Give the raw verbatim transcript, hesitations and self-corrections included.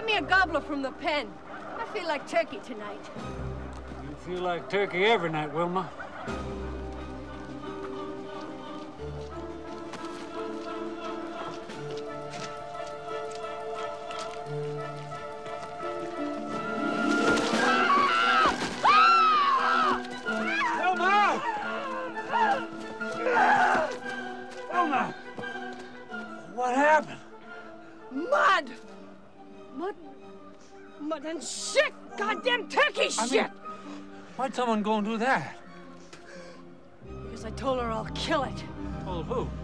Get me a gobbler from the pen. I feel like turkey tonight. You feel like turkey every night, Wilma. Wilma! Wilma! What happened? Mud! Mud... Mud and shit! Goddamn turkey I shit! mean, why'd someone go and do that? Because I told her I'll kill it. Told who?